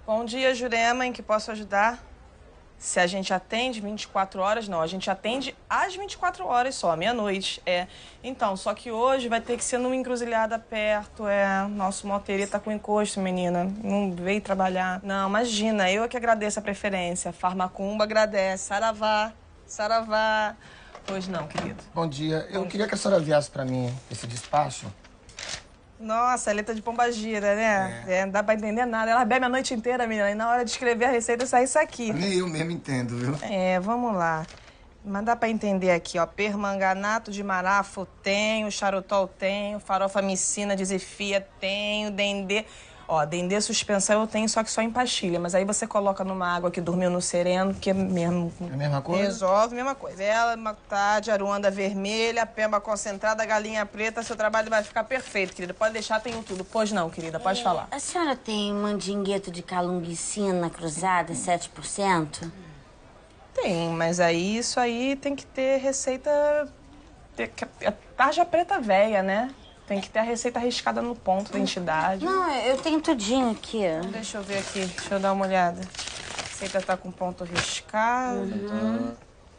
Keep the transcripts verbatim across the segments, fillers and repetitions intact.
Bom dia, Jurema, em que posso ajudar? Se a gente atende vinte e quatro horas, não. A gente atende às vinte e quatro horas só, meia-noite, é. Então, só que hoje vai ter que ser numa encruzilhada perto, é. Nosso moteria tá com encosto, menina. Não veio trabalhar. Não, imagina, eu é que agradeço a preferência. Farmacumba agradece. Saravá, saravá. Pois não, querido. Bom dia. Eu Bom queria dia. que a senhora viesse pra mim esse despacho. Nossa, é letra de pombagira, né? É. É, não dá pra entender nada. Ela bebe a noite inteira, menina, e na hora de escrever a receita sai isso aqui. Nem eu mesmo entendo, viu? É, vamos lá. Mas dá pra entender aqui, ó. Permanganato de marafo tenho, charutol tenho, farofa micina de zefia tenho, dendê... Ó, dendê suspensão eu tenho, só que só em pastilha. Mas aí você coloca numa água que dormiu no sereno, que é mesmo... É a mesma coisa? Resolve, mesma coisa. Vela, macutade, aruanda vermelha, pemba concentrada, galinha preta. Seu trabalho vai ficar perfeito, querida. Pode deixar, tenho tudo. Pois não, querida, pode é, falar. A senhora tem mandingueto de calungicina cruzada, sete por cento? Tem, mas aí isso aí tem que ter receita... É tarja preta velha, né? Tem que ter a receita arriscada no ponto da entidade. Não, eu tenho tudinho aqui. Deixa eu ver aqui, deixa eu dar uma olhada. A receita tá com ponto riscado. Uhum.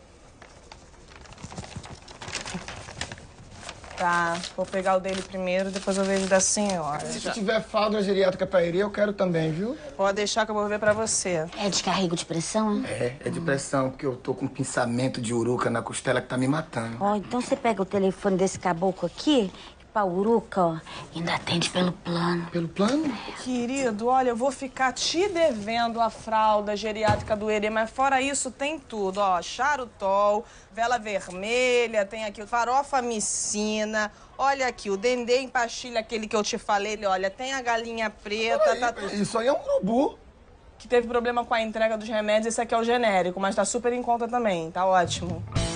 Tá, vou pegar o dele primeiro, depois eu vejo da senhora. Se já tiver fralda geriátrica pra ir, eu quero também, viu? Pode deixar que eu vou ver pra você. É descarrego de pressão? É, é de pressão, porque eu tô com um pinçamento de uruca na costela que tá me matando. Ó, oh, então você pega o telefone desse caboclo aqui... A uruca, ó, ainda atende pelo plano. Pelo plano? Querido, olha, eu vou ficar te devendo a fralda geriátrica do Herê, mas fora isso tem tudo, ó. Charutol, vela vermelha, tem aqui farofa micina, olha aqui, o dendê em pastilha, aquele que eu te falei, olha, tem a galinha preta, aí, tá tudo... Isso aí é um urubu. Que teve problema com a entrega dos remédios, esse aqui é o genérico, mas tá super em conta também, tá ótimo.